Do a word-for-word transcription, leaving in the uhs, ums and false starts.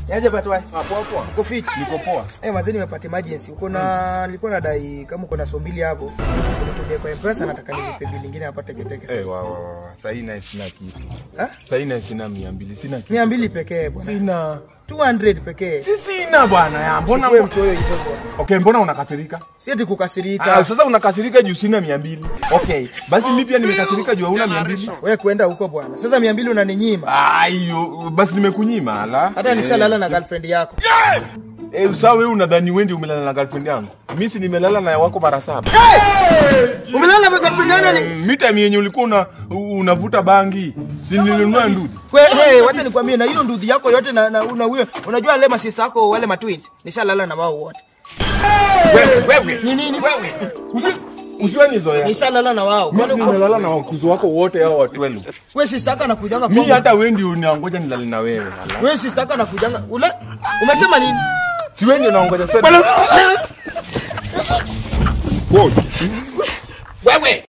Niaje batwa? Ah, poa poa. Uko fit? Niko poa. Eh, mazee nimepata emergency. Uko na nilikuwa nadai kama uko na so mbili hapo. Unitumie kwa M-Pesa nataka nilipe bill nyingine hapa teke teke sasa. Eh, wa wa. Sasa ina sina kitu. Ha? Sasa ina sina mia mbili, sina kitu. mia mbili pekee bwana. Sina two hundred pekee. Si sina bwana ya. Mbona wewe mtu wewe hivyo bwana? Okay, mbona unakasirika? Si eti kukasirika. Ah, sasa unakasirika juu sina mia mbili. Okay, basi mimi pia nimekasirika juu huna mia mbili. Wewe kwenda huko bwana. Sasa mia mbili unaninyima. Ah, hiyo basi nimekunyima ala. Hata nishalala na girlfriend yako. Eh, sawa wewe unadhani wewe ndio umelala na girlfriend yangu? Mimi si nimelala na wako mara saba. Umelala na girlfriend yangu ni? Mimi time yenye ulikuwa una unavuta bangi. Si nilinunua ndudi. Wewe hey, wacha nikwambie na hiyo ndudi yako yote na, na una wewe. Unajua wale masista yako wale matwins. Nishalala na wao wote. Wewe wewe Ni nini wewe? Usiwani zoea. Nishalala na wao. Mimi nimelala na wakuzo wako wote hao wa twelve. Wewe sister yako anakujanga Mimi hata wewe ndio unangoja nilale na wewe. Wewe sister yako anakujanga. Ule umesema nini? Si wewe ndio unaongoja sana. Wewe